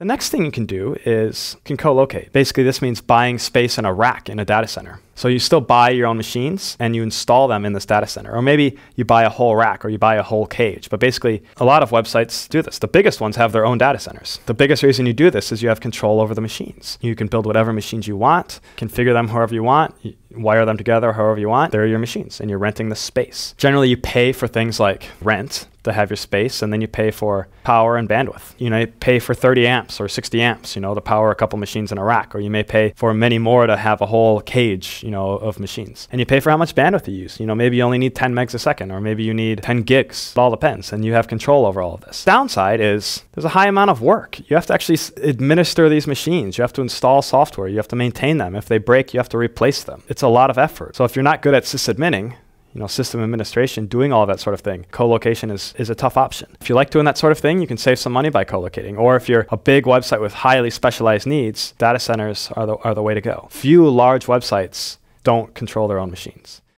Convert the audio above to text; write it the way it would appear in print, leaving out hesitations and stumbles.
The next thing you can do is you can co-locate. Basically, this means buying space in a rack in a data center. So you still buy your own machines and you install them in this data center. Or maybe you buy a whole rack or you buy a whole cage. But basically, a lot of websites do this. The biggest ones have their own data centers. The biggest reason you do this is you have control over the machines. You can build whatever machines you want, configure them however you want, wire them together however you want. They're your machines and you're renting the space. Generally, you pay for things like rent to have your space, and then you pay for power and bandwidth. You may pay for 30 amps or 60 amps, to power a couple machines in a rack, or you may pay for many more to have a whole cage, of machines. And you pay for how much bandwidth you use. Maybe you only need 10 megs a second, or maybe you need 10 gigs. It all depends, and you have control over all of this. Downside is there's a high amount of work. You have to actually administer these machines. You have to install software. You have to maintain them. If they break, you have to replace them. It's a lot of effort. So if you're not good at sysadmining, system administration, doing all of that sort of thing, co-location is a tough option. If you like doing that sort of thing, you can save some money by co-locating. Or if you're a big website with highly specialized needs, data centers are the way to go. Few large websites don't control their own machines.